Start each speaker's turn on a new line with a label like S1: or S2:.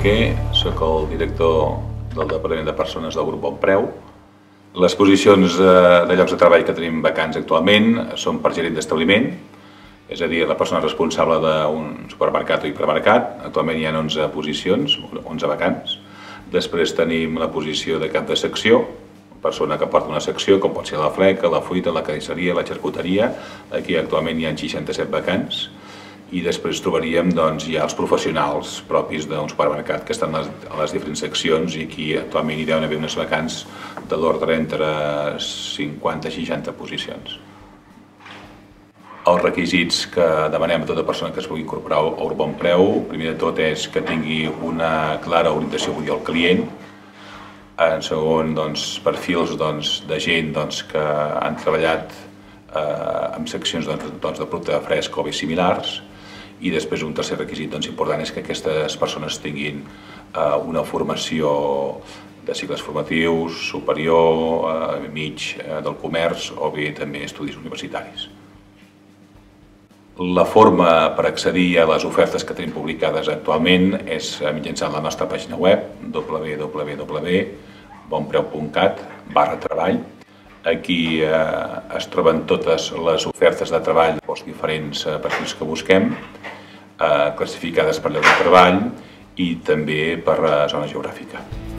S1: Barquer, soc el director del Departament de Persones del grup Bonpreu. Les posicions de llocs de treball que tenim vacants actualment són per gerent d'establiment, és a dir, la persona responsable d'un supermercat o hipermercat. Actualment hi ha 11 posicions, 11 vacants. Després tenim la posició de cap de secció, persona que porta una secció, com pot ser la fleca, la fruita, la carnisseria, la xarcuteria. Aquí actualment hi ha 67 vacants. I després trobaríem ja els professionals propis d'un supermercat que estan a les diferents seccions, i aquí actualment hi deuen haver unes vacants de l'ordre entre 50 i 60 posicions. Els requisits que demanem a tota persona que es pugui incorporar al Bonpreu, primer de tot és que tingui una clara orientació al client. En segon, perfils de gent que han treballat en seccions de producte fresc o bé similars. I després un tercer requisit important és que aquestes persones tinguin una formació de cicles formatius, superior, mig del comerç o bé també estudis universitaris. La forma per accedir a les ofertes que tenim publicades actualment és mitjançant la nostra pàgina web www.bonpreu.cat/treball. Aquí es troben totes les ofertes de treball dels diferents perfils que busquem, classificades per lloc de treball i també per zona geogràfica.